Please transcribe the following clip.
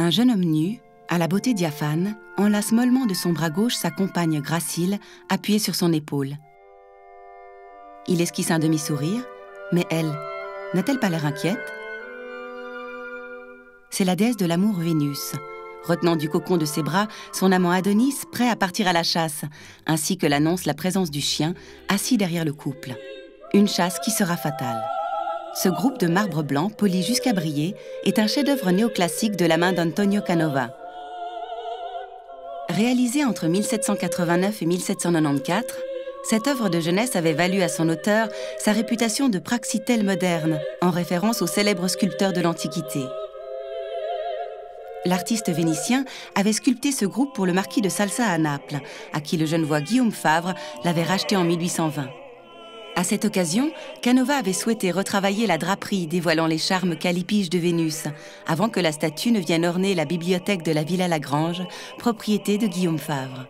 Un jeune homme nu, à la beauté diaphane, enlace mollement de son bras gauche sa compagne gracile, appuyée sur son épaule. Il esquisse un demi-sourire, mais elle, n'a-t-elle pas l'air inquiète? C'est la déesse de l'amour Vénus, retenant du cocon de ses bras son amant Adonis prêt à partir à la chasse, ainsi que l'annonce la présence du chien, assis derrière le couple. Une chasse qui sera fatale. Ce groupe de marbre blanc, poli jusqu'à briller, est un chef-d'œuvre néoclassique de la main d'Antonio Canova. Réalisé entre 1789 et 1794, cette œuvre de jeunesse avait valu à son auteur sa réputation de praxitèle moderne, en référence au célèbre sculpteur de l'Antiquité. L'artiste vénitien avait sculpté ce groupe pour le marquis de Salsa à Naples, à qui le genevois Guillaume Favre l'avait racheté en 1820. À cette occasion, Canova avait souhaité retravailler la draperie dévoilant les charmes calipiges de Vénus, avant que la statue ne vienne orner la bibliothèque de la Villa Lagrange, propriété de Guillaume Favre.